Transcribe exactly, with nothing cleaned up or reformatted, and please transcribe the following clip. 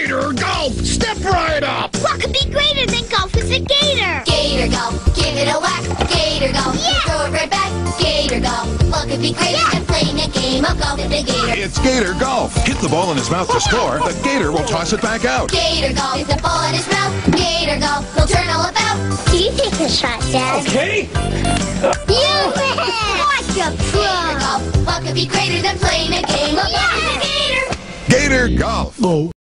Gator golf! Step right up! What could be greater than golf with a gator? Gator golf, give it a whack. Gator golf, Yeah. throw it right back. Gator golf, what could be greater Yeah. than playing a game of golf with a gator? It's Gator golf. Hit the ball in his mouth to score. The Gator will toss it back out. Gator golf, with the ball in his mouth. Gator golf, he'll turn all about. You take a shot, Dad. Okay. You like a pro. Gator golf, what could be greater than playing a game of golf with a gator? Gator golf. Oh.